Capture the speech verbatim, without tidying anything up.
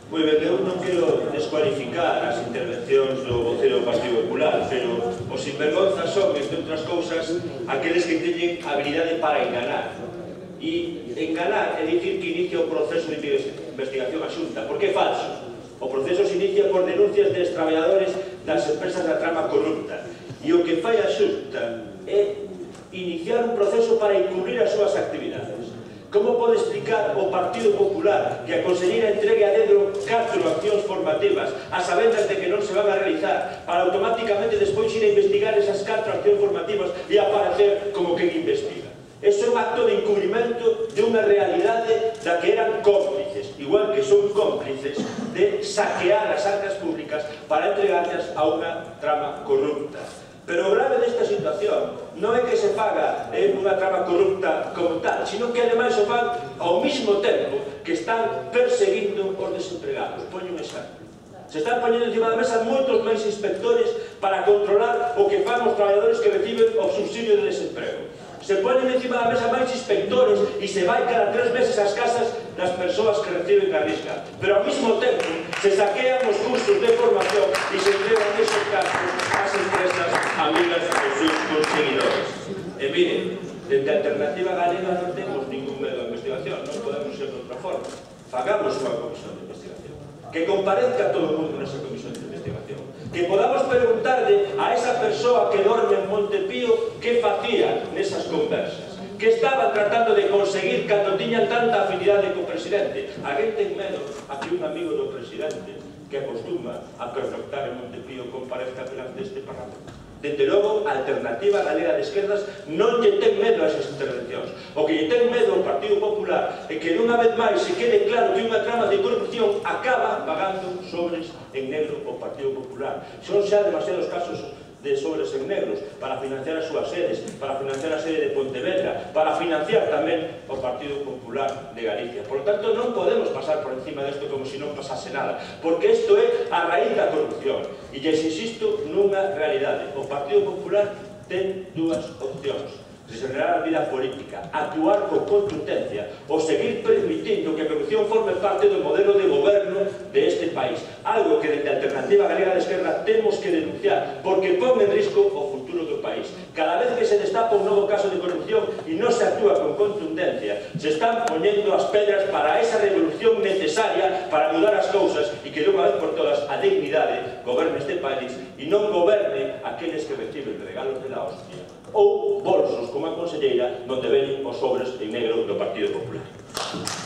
Moi ben, eu non quero descualificar as intervencións do vocero do Partido Popular, pero os sinvergonzas son, entre outras cousas, aqueles que teñen habilidade para enganar. E enganar é dicir que inicia o proceso de investigación a Xunta, porque é falso. O proceso se inicia por denuncias de traballadores das empresas da trama corrupta. E o que fai a Xunta é iniciar un proceso para encubrir as súas actividades. Como pode explicar o Partido Popular que a conselleira entregue a dedo catro accións formativas a sabendas de que non se van a realizar para automáticamente despois ir a investigar esas catro accións formativas e aparecer como quen investiga? Eso é un acto de encubrimento de unha realidade da que eran cómplices, igual que son cómplices de saquear as arcas públicas para entregarlas a unha trama corrupta. Pero o grave desta situación non é que se faga unha trama corrupta como tal, sino que ademais o fan ao mesmo tempo que están perseguindo os desempregados. Poño un exemplo. Se están poñendo encima da mesa moitos máis inspectores para controlar o que fan os traballadores que reciben o subsidio de desemprego. Se ponen encima da mesa máis inspectores e se vai cada tres meses ás casas das persoas que reciben a risca. Pero ao mesmo tempo se saquean os cursos de formación e se entregan esos cargos ás empresas amigas dos seus conseguidores. E miren, dende a Alternativa Galega non temos ningún medo a investigación, non podemos ser de outra forma. Fagamos unha comisión de investigación. Que comparezca todo o mundo nesa comisión de investigación. Que podamos preguntarle a esa persoa que dorme en Montepío que facía nesas conversas. Que estaba tratando de conseguir cando tiñan tanta afinidade co presidente. Alguén ten medo a que un amigo do presidente que acostuma a pernoctar en Montepío comparezca delante deste Parlamento? Dende logo, a Alternativa Galega de Esquerdas non lle ten medo a esas intervencións. O que lle ten medo ao Partido Popular é que dunha vez máis se quede claro que unha trama de corrupción acaba pagando sobres en negro ao Partido Popular. Son xa demasiados casos de sobres en negros para financiar as súas sedes, para financiar a sede de Pontevedra, para financiar tamén o Partido Popular de Galicia. Por lo tanto, non podemos pasar por encima desto como se non pasase nada, porque isto é a raíz da corrupción. E lles insisto nunha realidade. O Partido Popular ten dúas opcións. Desenredar a vida política, actuar con contundencia ou seguir permitindo que a corrupción forme parte do modelo de goberno deste país. Algo que dende a Alternativa Galega de Esquerda temos que denunciar, porque pon en risco o futuro do país. Cada vez que se destapa un novo caso de corrupción e non se actúa con contundencia, se están poñendo as pedras para esa revolución necesaria para mudar as cousas e que dunha vez por todas a dignidade goberne este país e non goberne aqueles que reciben regalos de la hostia ou bolsos como a conselleira onde ven os sobres en negro do Partido Popular.